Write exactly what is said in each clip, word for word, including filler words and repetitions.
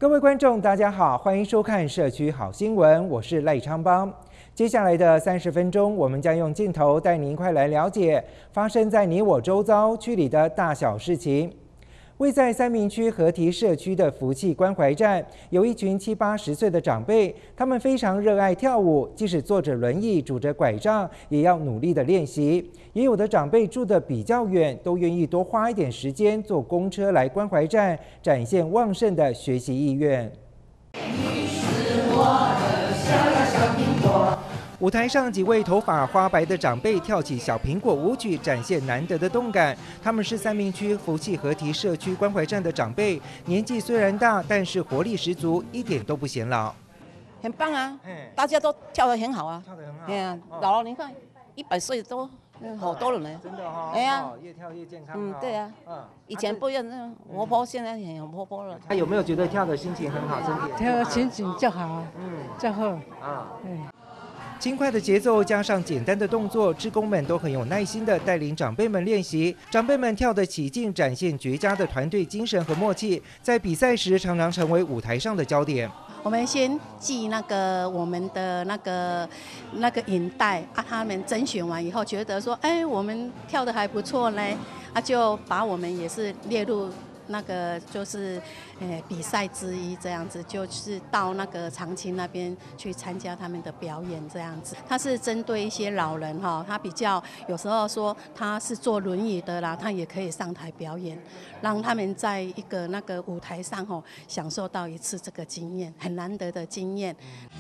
各位观众，大家好，欢迎收看社区好新闻，我是赖昌邦。接下来的三十分钟，我们将用镜头带您快来了解发生在你我周遭区里的大小事情。位在三民区合体社区的福气关怀站，有一群七八十岁的长辈，他们非常热爱跳舞，即使坐着轮椅、拄着拐杖，也要努力的练习。也有的长辈住得比较远，都愿意多花一点时间坐公车来关怀站，展现旺盛的学习意愿。你是我的小呀小苹果。舞台上几位头发花白的长辈跳起小苹果舞曲，展现难得的动感。他们是三民区福气合体社区关怀站的长辈，年纪虽然大，但是活力十足，一点都不显老。 很棒啊，大家都跳得很好啊， 跳得很好。 哎呀，老了你看，一百岁都好多人呢。 真的哈。 哎呀， 越跳越健康。 嗯，对啊。嗯，以前不一样，那活泼，现在很活泼了。 他有没有觉得跳的心情很好？身体跳的心情就好，嗯，就好啊， 对。 轻快的节奏加上简单的动作，志工们都很有耐心地带领长辈们练习。长辈们跳得起劲，展现绝佳的团队精神和默契，在比赛时常常成为舞台上的焦点。 我们先记那个我们的那个那个影带啊，他们甄选完以后觉得说，哎，我们跳得还不错呢，啊，就把我们也是列入那个就是，呃，比赛之一这样子，就是到那个长青那边去参加他们的表演这样子。他是针对一些老人哈，他比较有时候说他是坐轮椅的啦，他也可以上台表演，让他们在一个那个舞台上吼享受到一次这个经验，很难得的经验。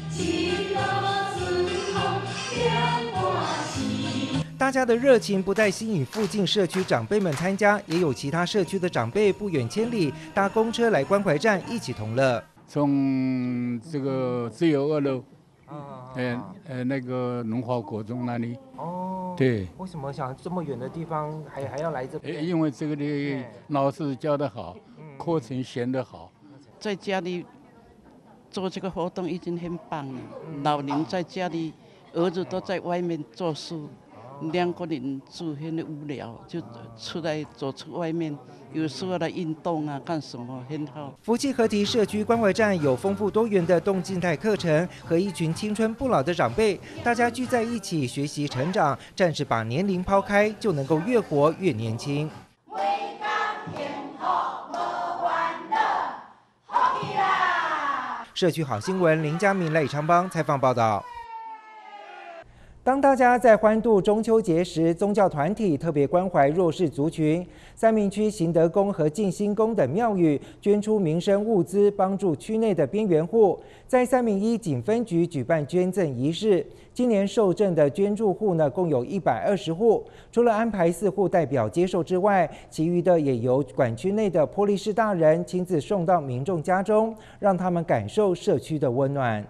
大家的热情不但吸引附近社区长辈们参加，也有其他社区的长辈不远千里搭公车来关怀站一起同乐。 从这个自由二楼，呃呃那个农华国中那里。哦。对。 为什么想这么远的地方还还要来这边？ 因为这个的老师教得好，课程选得好。 在家里做这个活动已经很棒了。老人在家里，儿子都在外面做书。两个人住很无聊，就出来走出外面，有时候来运动啊，干什么很好。 福气合体社区关怀站有丰富多元的动静态课程和一群青春不老的长辈，大家聚在一起学习成长，暂时把年龄抛开，就能够越活越年轻。社区好新闻，林佳明、赖昌邦采访报道。当大家在欢度中秋节时，宗教团体特别关怀弱势族群。三民区行德宫和静心宫等庙宇捐出民生物资，帮助区内的边缘户。在三民一警分局举办捐赠仪式，今年受赠的捐助户呢，共有一百二十户。除了安排四户代表接受之外，其余的也由管区内的波利士大人亲自送到民众家中，让他们感受社区的温暖。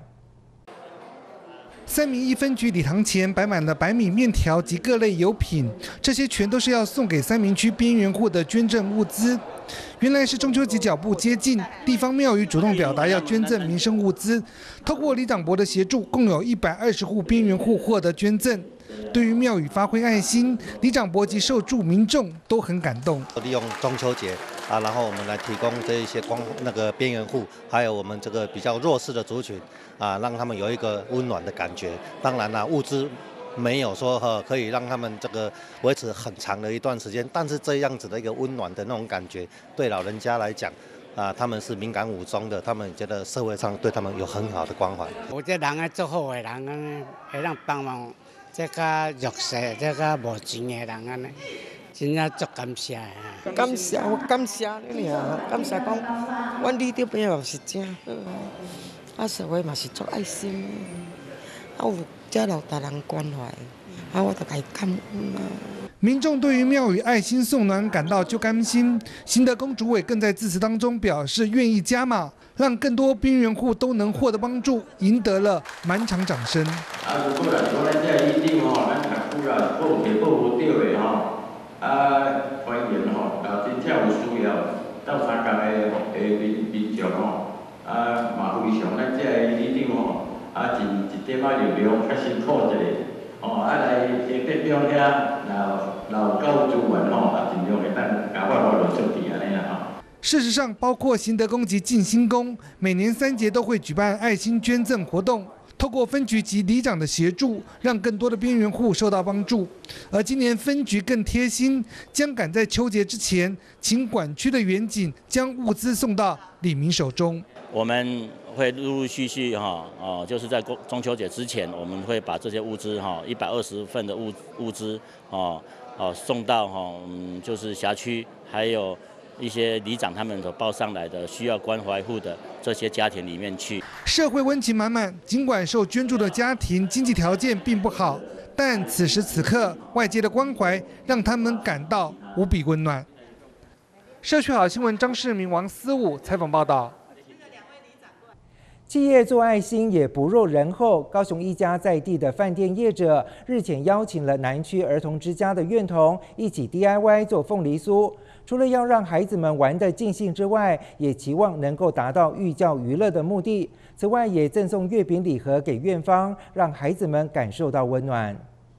三民一分局礼堂前摆满了白米、面条及各类油品，这些全都是要送给三民区边缘户的捐赠物资。原来是中秋节脚步接近，地方庙宇主动表达要捐赠民生物资，透过里长伯的协助，共有一百二十户边缘户获得捐赠。对于庙宇发挥爱心，里长伯及受助民众都很感动。 利用中秋节啊，然后我们来提供这一些光那个边缘户，还有我们这个比较弱势的族群啊，让他们有一个温暖的感觉。当然啦，物资没有说呃可以让他们这个维持很长的一段时间，但是这样子的一个温暖的那种感觉，对老人家来讲。啊，他们是敏感五中的，他们觉得社会上对他们有很好的关怀。 有这人啊，做好的人啊，会让帮忙这个弱势、这个无钱的人啊，真正足感谢的。 感谢，我感谢你俩，感谢讲，阮里长伯也是真好，啊，社会嘛是足爱心，啊有这老大人关怀，啊我就该感恩啊。 民众对于庙宇爱心送暖感到就甘心，行德宫主委更在致辞当中表示愿意加码，让更多边缘户都能获得帮助，赢得了满场掌声。 啊，如果来说咱这一定吼，咱读书啦，报题报不到的吼，啊，欢迎吼，啊，真正有需要到参加的诶民民众吼，啊，嘛非常咱这一定吼，啊，一一点仔力量较辛苦一下。哦，啊来下得中遐，然后然后够资源吼，啊尽量会当甲我落落出去安尼啦吼。 事实上，包括行德宫及静心宫，每年三节都会举办爱心捐赠活动。透过分局及里长的协助，让更多的边缘户受到帮助。而今年分局更贴心，将赶在秋节之前，请管区的员警将物资送到里民手中。 我们会陆陆续续哈，哦，就是在中秋节之前，我们会把这些物资哈，一百二十份的物物资哦哦送到哈，嗯，就是辖区还有一些里长他们所报上来的需要关怀户的这些家庭里面去。 社会温情满满，尽管受捐助的家庭经济条件并不好，但此时此刻外界的关怀让他们感到无比温暖。社区好新闻张世明、王思武采访报道。 企业做爱心也不弱人后，高雄一家在地的饭店业者日前邀请了南区儿童之家的院童一起 D I Y 做凤梨酥。除了要让孩子们玩得尽兴之外，也期望能够达到寓教于乐的目的。此外，也赠送月饼礼盒给院方，让孩子们感受到温暖。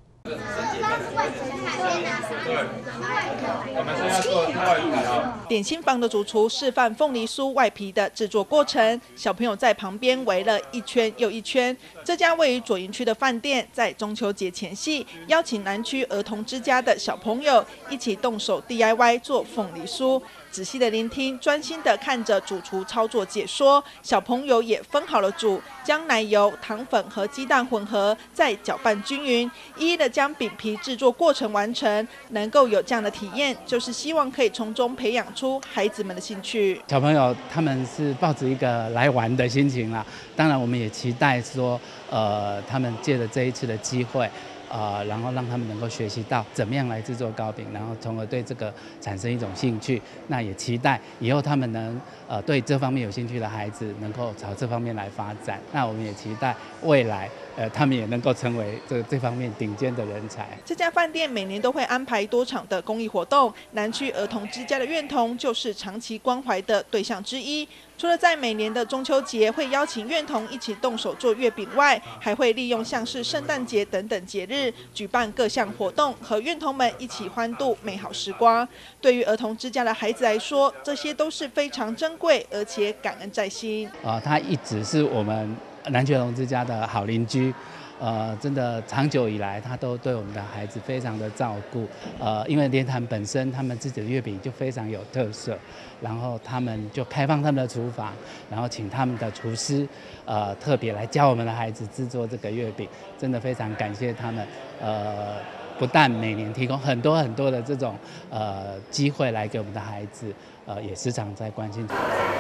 我们现在做最后一排哦。点心房的主厨示范凤梨酥外皮的制作过程，小朋友在旁边围了一圈又一圈。这家位于左营区的饭店，在中秋节前夕，邀请南区儿童之家的小朋友一起动手 D I Y 做凤梨酥。仔细的聆听，专心的看着主厨操作解说，小朋友也分好了组，将奶油、糖粉和鸡蛋混合，再搅拌均匀，一一的将饼皮制作过程完成。能够有这样的体验，就是希望可以从中培养出孩子们的兴趣。 小朋友他们是抱着一个来玩的心情啦，当然我们也期待说，呃，他们借着这一次的机会。呃，然后让他们能够学习到怎么样来制作糕饼，然后从而对这个产生一种兴趣。那也期待以后他们能呃对这方面有兴趣的孩子能够朝这方面来发展。那我们也期待未来呃他们也能够成为这这方面顶尖的人才。 这家饭店每年都会安排多场的公益活动，南区儿童之家的院童就是长期关怀的对象之一。除了在每年的中秋节会邀请院童一起动手做月饼外，还会利用像是圣诞节等等节日举办各项活动，和院童们一起欢度美好时光。对于儿童之家的孩子来说，这些都是非常珍贵，而且感恩在心。 啊、呃，他一直是我们南区儿童之家的好邻居。呃，真的长久以来，他都对我们的孩子非常的照顾。呃，因为莲潭本身他们自己的月饼就非常有特色，然后他们就开放他们的厨房，然后请他们的厨师，呃，特别来教我们的孩子制作这个月饼，真的非常感谢他们。呃，不但每年提供很多很多的这种呃机会来给我们的孩子，呃，也时常在关心。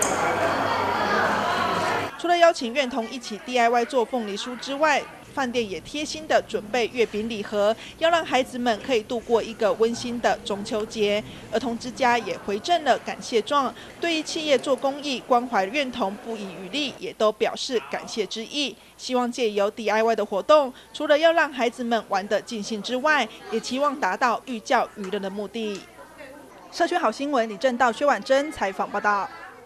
除了邀请院童一起 D I Y 做凤梨酥之外，饭店也贴心的准备月饼礼盒，要让孩子们可以度过一个温馨的中秋节。儿童之家也回赠了感谢状，对于企业做公益关怀院童不遗余力，也都表示感谢之意。希望借由 D I Y 的活动，除了要让孩子们玩得尽兴之外，也期望达到寓教于乐的目的。社区好新闻李正道、薛婉珍采访报道。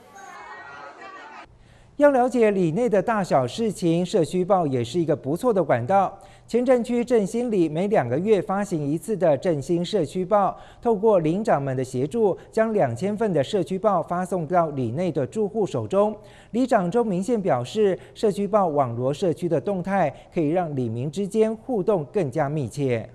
要了解里内的大小事情，社区报也是一个不错的管道。前镇区振兴里每两个月发行一次的振兴社区报，透过领长们的协助，将两千份的社区报发送到里内的住户手中。里长周明宪表示，社区报网罗社区的动态，可以让里民之间互动更加密切。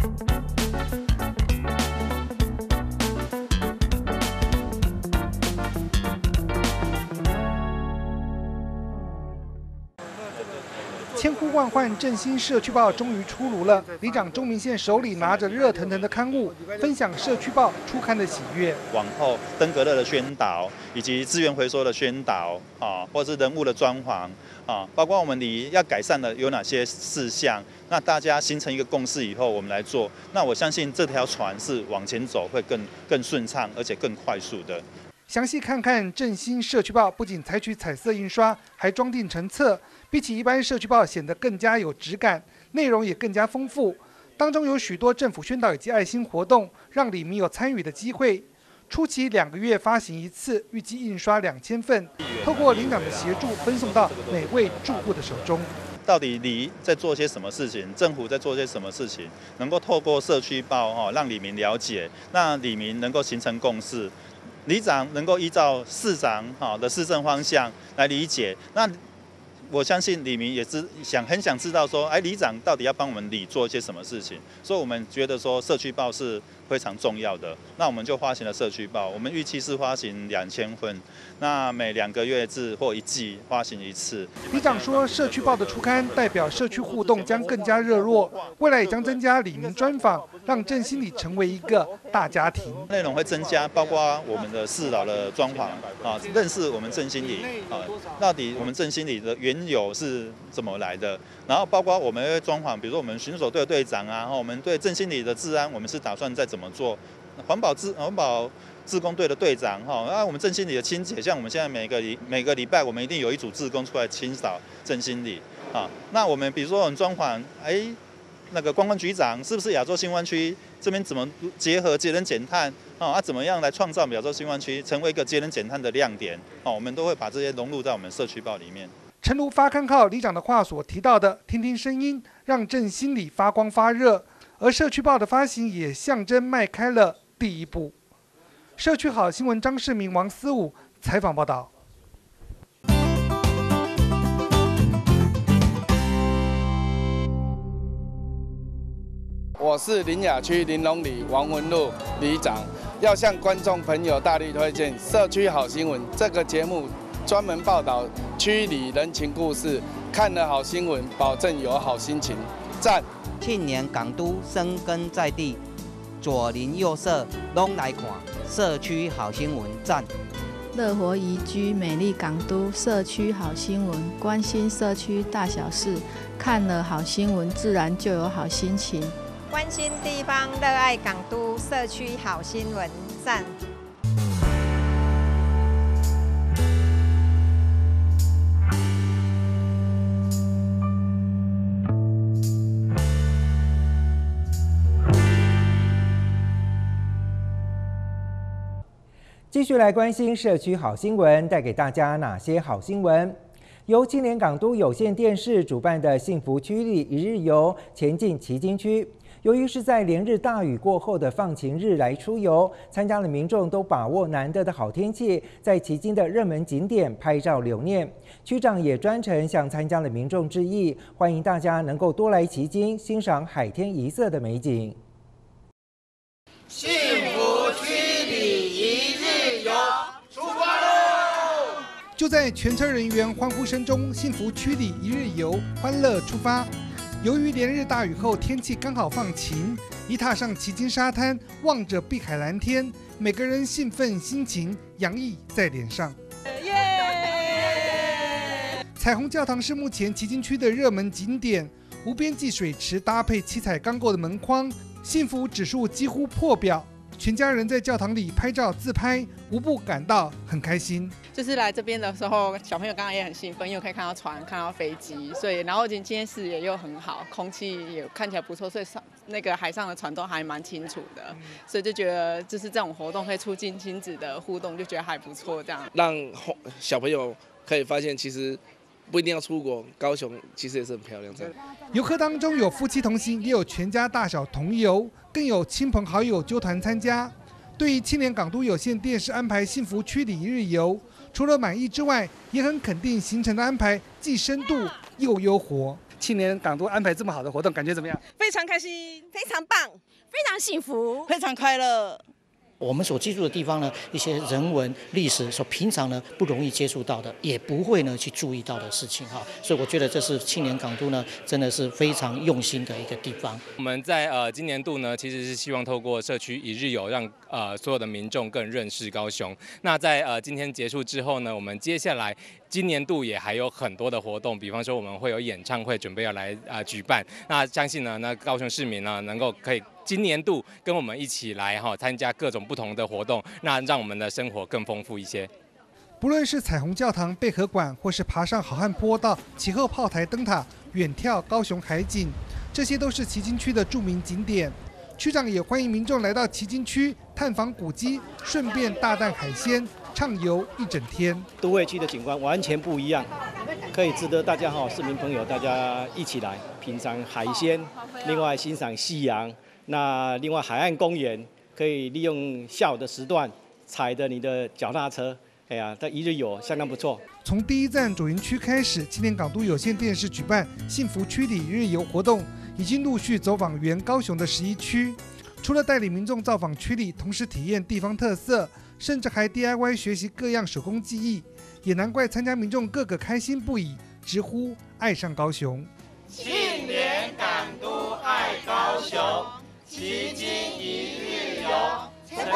千呼万唤振兴社区报终于出炉了，里长周明宪手里拿着热腾腾的刊物，分享社区报出刊的喜悦。 往后登革热的宣导，以及资源回收的宣导啊，或是人物的专访啊，包括我们里要改善的有哪些事项，那大家形成一个共识以后，我们来做。那我相信这条船是往前走会更更顺畅，而且更快速的。 详细看看振兴社区报，不仅采取彩色印刷，还装订成册。比起一般社区报显得更加有质感，内容也更加丰富。当中有许多政府宣导以及爱心活动，让里民有参与的机会。初期两个月发行一次，预计印刷两千份，透过领长的协助，分送到每位住户的手中。 到底里在做些什么事情？政府在做些什么事情？能够透过社区报哦，让里民了解，让里民能够形成共识。 里长能够依照市长哈的施政方向来理解。那我相信里民也知想很想知道说，哎，里长到底要帮我们里做一些什么事情？所以我们觉得说社区报是非常重要的。那我们就发行了社区报，我们预期是发行两千份，那每两个月至或一季发行一次。 里长说，社区报的出刊代表社区互动将更加热络，未来也将增加里民专访，让振兴里成为一个大家庭。 内容会增加，包括我们的市老的专访啊，认识我们振兴里啊，到底我们振兴里的原有是怎么来的？然后包括我们会专访，比如说我们巡守队的队长啊，我们对振兴里的治安，我们是打算再怎么做？环保志环保志工队的队长哈，那我们振兴里的清洁，像我们现在每个礼每个礼拜，我们一定有一组志工出来清扫振兴里啊。那我们比如说我们专访，哎，那个观光局长是不是亚洲新湾区这边怎么结合节能减碳啊？啊，怎么样来创造亚洲新湾区成为一个节能减碳的亮点？哦，我们都会把这些融入在我们社区报里面。 诚如发刊号里长的话所提到的，听听声音，让振兴里发光发热。而社区报的发行也象征迈开了第一步。社区好新闻张世明、王思武采访报道。 我是林雅区林龙里王文路里长，要向观众朋友大力推荐《社区好新闻》这个节目，专门报道区里人情故事，看了好新闻，保证有好心情。赞！ 庆年港都深耕在地，左邻右舍拢来看，社区好新闻赞。 乐活宜居美丽港都社区好新闻，关心社区大小事，看了好新闻，自然就有好心情。 关心地方，热爱港都社区好新闻赞。 继续来关心社区好新闻，带给大家哪些好新闻？由青年港都有线电视主办的幸福区里一日游前进旗津区。由于是在连日大雨过后的放晴日来出游，参加的民众都把握难得的好天气，在旗津的热门景点拍照留念。区长也专程向参加的民众致意，欢迎大家能够多来旗津欣赏海天一色的美景。 幸福区里一日游出发喽！ 就在全车人员欢呼声中，幸福区里一日游欢乐出发。由于连日大雨后天气刚好放晴，一踏上旗津沙滩，望着碧海蓝天，每个人兴奋心情洋溢在脸上。耶！彩虹教堂是目前旗津区的热门景点，无边际水池搭配七彩钢构的门框，幸福指数几乎破表。全家人在教堂里拍照自拍，无不感到很开心。 就是来这边的时候，小朋友刚刚也很兴奋，因为可以看到船、看到飞机，所以然后今天视野又很好，空气也看起来不错，所以上那个海上的船都还蛮清楚的，所以就觉得就是这种活动可以促进亲子的互动，就觉得还不错。这样让小朋友可以发现，其实不一定要出国，高雄其实也是很漂亮。这样游客当中有夫妻同行，也有全家大小同游，更有亲朋好友揪团参加。对于青年港都有线电视安排幸福区里一日游，除了满意之外，也很肯定行程的安排既深度又优活。青年港都安排这么好的活动，感觉怎么样？ 非常开心，非常棒，非常幸福， 非常快乐。 我们所居住的地方呢，一些人文历史所平常呢不容易接触到的，也不会呢去注意到的事情哈，所以我觉得这是青年港都呢真的是非常用心的一个地方。 我们在呃今年度呢，其实是希望透过社区一日游，让呃所有的民众更认识高雄。那在呃今天结束之后呢，我们接下来今年度也还有很多的活动，比方说我们会有演唱会准备要来啊、呃、举办。那相信呢，那高雄市民呢能够可以今年度跟我们一起来哈参加各种不同的活动，那让我们的生活更丰富一些。 不论是彩虹教堂、贝壳馆，或是爬上好汉坡到其后炮台灯塔、远眺高雄海景，这些都是旗津区的著名景点。区长也欢迎民众来到旗津区探访古迹，顺便大啖海鲜，畅游一整天。 都会区的景观完全不一样，可以值得大家哈市民朋友大家一起来品尝海鲜，另外欣赏夕阳。那另外海岸公园可以利用下午的时段踩着你的脚踏车，哎呀，这一日游相当不错。 从第一站左营区开始，青年港都有线电视举办幸福区里一日游活动，已经陆续走访原高雄的十一区。除了带领民众造访区里，同时体验地方特色，甚至还 D I Y 学习各样手工技艺，也难怪参加民众个个开心不已，直呼爱上高雄。 庆联港都爱高雄，奇经一日游，成功！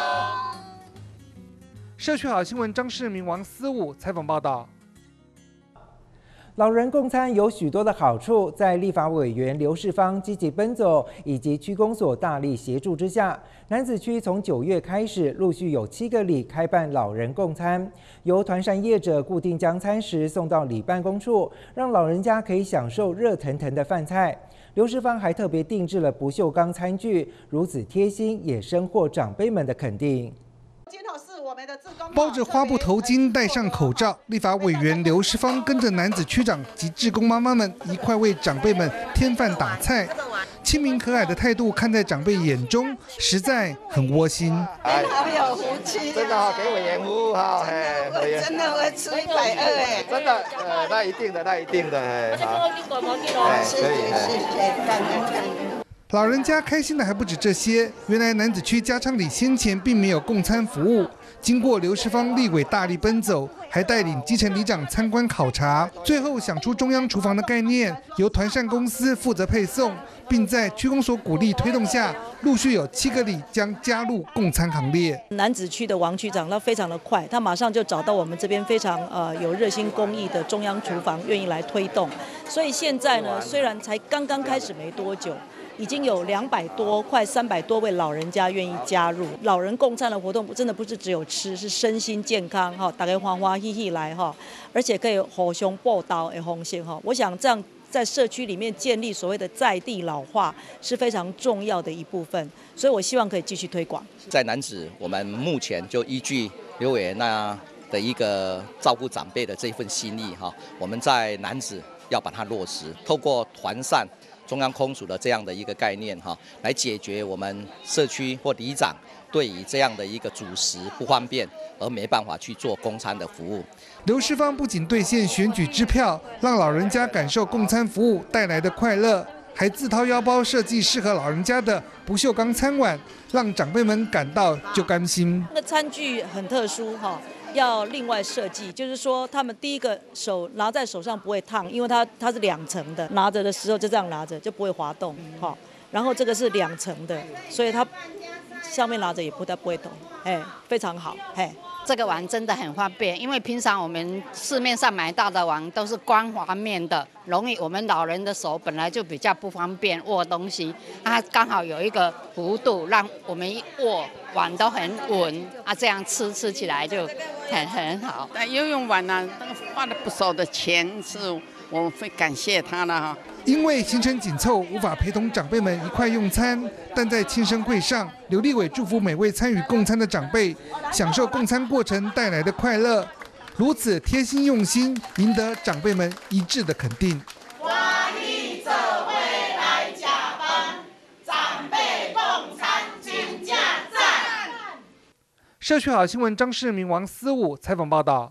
社区好新闻张世明、王思武采访报道。 老人共餐有许多的好处，在立法委员刘世芳积极奔走以及区公所大力协助之下，楠梓区从九月开始，陆续有七个里开办老人共餐，由团膳业者固定将餐食送到里办公处，让老人家可以享受热腾腾的饭菜。刘世芳还特别定制了不锈钢餐具，如此贴心，也深获长辈们的肯定。 包着花布头巾，戴上口罩，立法委员刘世芳跟着楠梓区长及志工妈妈们一块为长辈们添饭打菜，亲民可爱的态度看在长辈眼中，实在很窝心。 哎，好有福气，真的哈，给委员服务哈，哎，委员真的会吃一百二哎，真的，呃，那一定的，那一定的，哎，好，哎，可以，谢谢，感恩感恩。 老人家开心的还不止这些，原来楠梓区加昌里先前并没有共餐服务。经过刘世芳立委大力奔走，还带领基层里长参观考察，最后想出中央厨房的概念，由团膳公司负责配送，并在区公所鼓励推动下，陆续有七个里将加入共餐行列。 楠梓区的王区长他非常的快，他马上就找到我们这边非常呃有热心公益的中央厨房，愿意来推动。所以现在呢，虽然才刚刚开始没多久，已经有两百多、快三百多位老人家愿意加入老人共餐的活动，真的不是只有吃，是身心健康哈，大家欢欢喜喜来哈，而且可以互相报道的方式哈。我想这样在社区里面建立所谓的在地老化是非常重要的一部分，所以我希望可以继续推广。 在楠梓，我们目前就依据刘委员那的一个照顾长辈的这一份心意哈，我们在楠梓要把它落实，透过团膳。中央空署的这样的一个概念哈，来解决我们社区或里长对于这样的一个主食不方便而没办法去做供餐的服务。 刘世芳不仅兑现选举支票，让老人家感受共餐服务带来的快乐，还自掏腰包设计适合老人家的不锈钢餐碗，让长辈们感到就甘心。 那餐具很特殊哈。要另外设计，就是说他们第一个手拿在手上不会烫，因为它它是两层的，拿着的时候就这样拿着就不会滑动，好，然后这个是两层的，所以它上面拿着也不太不会动，哎，非常好，哎。 这个碗真的很方便，因为平常我们市面上买到的碗都是光滑面的，容易我们老人的手本来就比较不方便握东西，它刚好有一个弧度，让我们一握碗都很稳啊，这样吃吃起来就很很好。 那游泳碗呢，那个花了不少的钱，是我会感谢他了哈。 因为行程紧凑，无法陪同长辈们一块用餐，但在庆生会上，刘立伟祝福每位参与共餐的长辈，享受共餐过程带来的快乐。如此贴心用心，赢得长辈们一致的肯定。 欢迎这位来加班，长辈共餐请假赞。 社区好新闻张世明、王思武采访报道。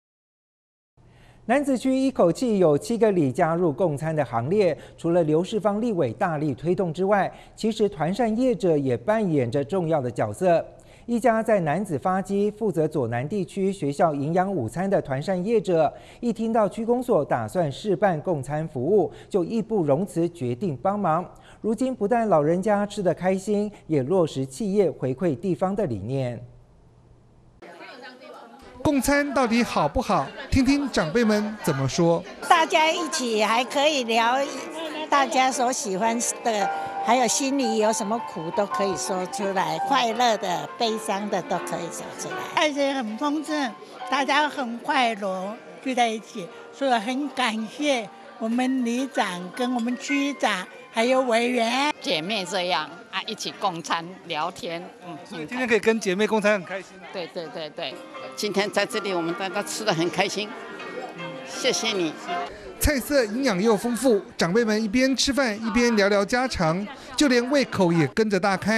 楠梓区一口气有七个里加入共餐的行列，除了刘世芳立委大力推动之外，其实团膳业者也扮演着重要的角色。一家在楠梓发基负责左南地区学校营养午餐的团膳业者，一听到区公所打算试办共餐服务，就义不容辞决定帮忙。如今不但老人家吃得开心，也落实企业回馈地方的理念。 共餐到底好不好？听听长辈们怎么说。 大家一起还可以聊大家所喜欢的，还有心里有什么苦都可以说出来，快乐的、悲伤的都可以说出来。 菜色很丰盛，大家很快乐聚在一起，所以很感谢我们里长跟我们区长还有委员姐妹这样啊，一起共餐聊天。嗯， 所以今天可以跟姐妹共餐很开心。 对对对对，今天在这里我们大家吃得很开心。嗯，谢谢你。 菜色营养又丰富，长辈们一边吃饭一边聊聊家常，就连胃口也跟着大开。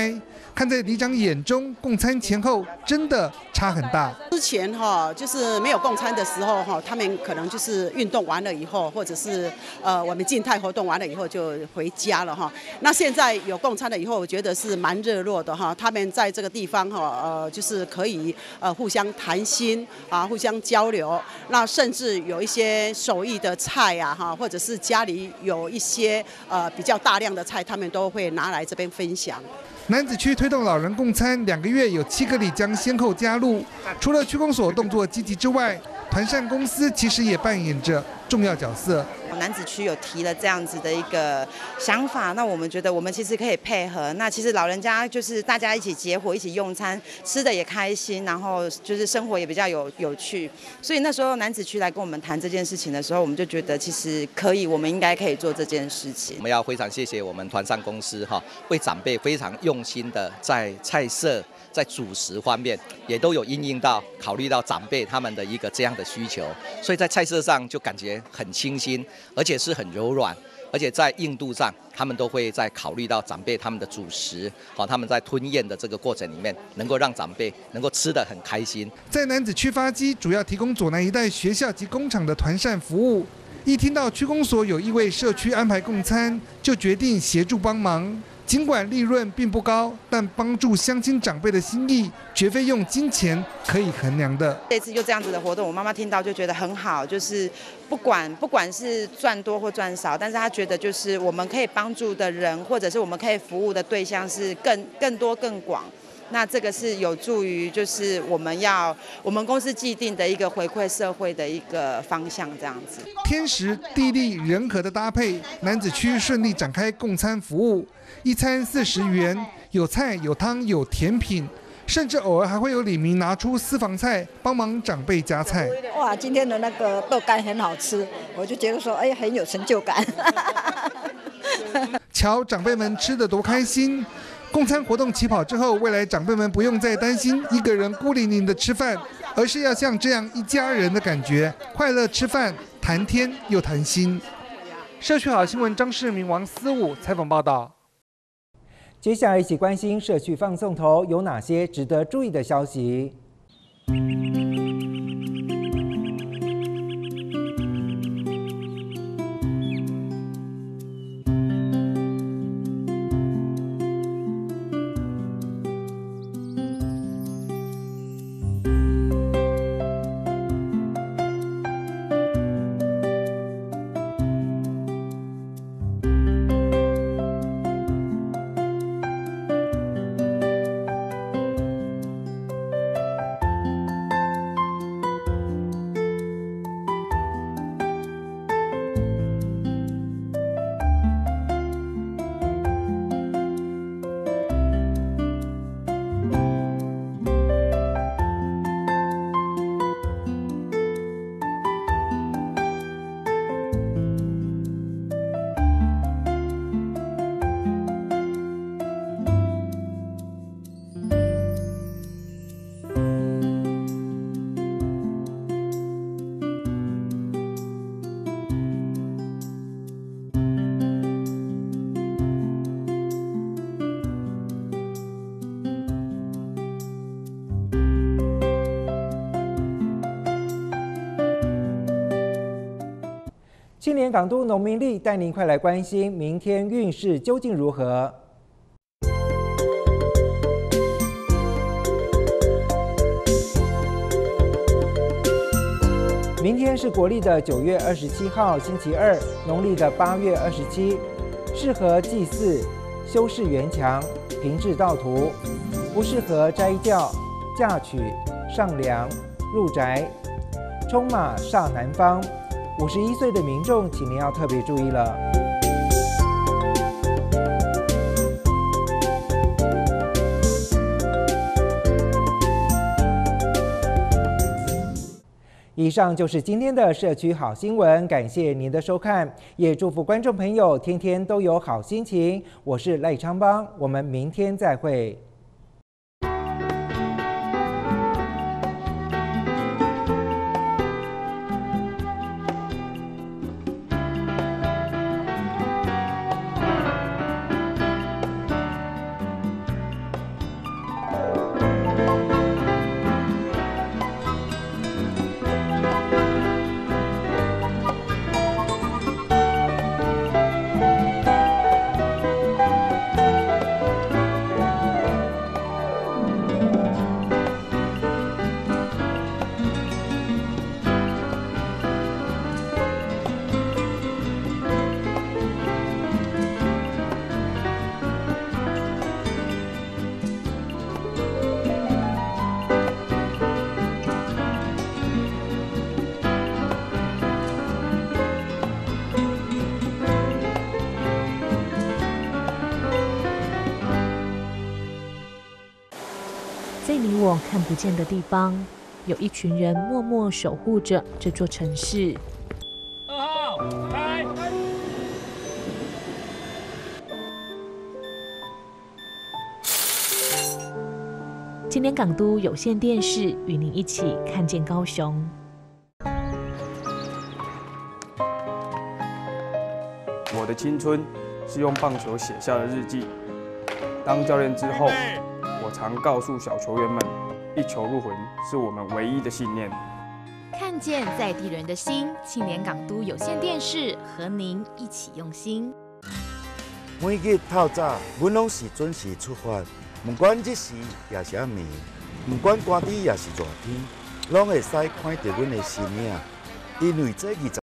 看在里长眼中，供餐前后真的差很大。 之前哈，就是没有供餐的时候哈，他们可能就是运动完了以后，或者是呃我们静态活动完了以后就回家了哈。那现在有供餐了以后，我觉得是蛮热络的哈。他们在这个地方哈，呃，就是可以呃互相谈心啊，互相交流。那甚至有一些手艺的菜啊哈，或者是家里有一些呃比较大量的菜，他们都会拿来这边分享。 楠梓区推动老人共餐两个月，有七个里将先后加入。除了区公所动作积极之外，团膳公司其实也扮演着重要角色。 楠梓区有提了这样子的一个想法，那我们觉得我们其实可以配合。那其实老人家就是大家一起结伙，一起用餐，吃的也开心，然后就是生活也比较有有趣。所以那时候楠梓区来跟我们谈这件事情的时候，我们就觉得其实可以，我们应该可以做这件事情。 我们要非常谢谢我们团膳公司哈，为长辈非常用心的在菜色、在主食方面也都有因应到、考虑到长辈他们的一个这样的需求，所以在菜色上就感觉很清新。而且是很柔软，而且在硬度上，他们都会在考虑到长辈他们的主食，好，他们在吞咽的这个过程里面，能够让长辈能够吃得很开心。 在楠梓区发基主要提供左南一带学校及工厂的团膳服务，一听到区公所有意为社区安排供餐，就决定协助帮忙。尽管利润并不高，但帮助乡亲长辈的心意，绝非用金钱可以衡量的。 这次就这样子的活动，我妈妈听到就觉得很好，就是不管不管是赚多或赚少，但是她觉得就是我们可以帮助的人，或者是我们可以服务的对象是更更多更广。那这个是有助于，就是我们要我们公司既定的一个回馈社会的一个方向，这样子。 天时地利人和的搭配，楠梓区顺利展开供餐服务，一餐四十元，有菜有汤有甜品，甚至偶尔还会有里民拿出私房菜帮忙长辈夹菜。 哇，今天的那个豆干很好吃，我就觉得说，哎，很有成就感。 瞧长辈们吃得多开心！供餐活动起跑之后，未来长辈们不用再担心一个人孤零零的吃饭，而是要像这样一家人的感觉，快乐吃饭，谈天又谈心。社区好新闻张世明、王思武采访报道。 接下来一起关心社区放送头有哪些值得注意的消息。青年港都农民历带您快来关心明天运势究竟如何。明天是国历的九月二十七号，星期二，农历的八月二十七，适合祭祀、修饰园墙、平置道途，不适合斋教、嫁娶、上梁、入宅。冲马煞南方。五十一岁的民众，请您要特别注意了。以上就是今天的社区好新闻，感谢您的收看，也祝福观众朋友天天都有好心情。我是赖昌邦，我们明天再会。 你我看不见的地方，有一群人默默守护着这座城市。 二号，开！ 今年港都有线电视与您一起看见高雄。 我的青春是用棒球写下的日记。当教练之后，我常告诉小球员们，一球入魂是我们唯一的信念。 看见在地人的心，青年港都有线电视和您一起用心。 每日透早，阮拢是准时出发，不管日时也是暗暝，不管寒天也是热天，拢会使看到阮的身影，因为这二十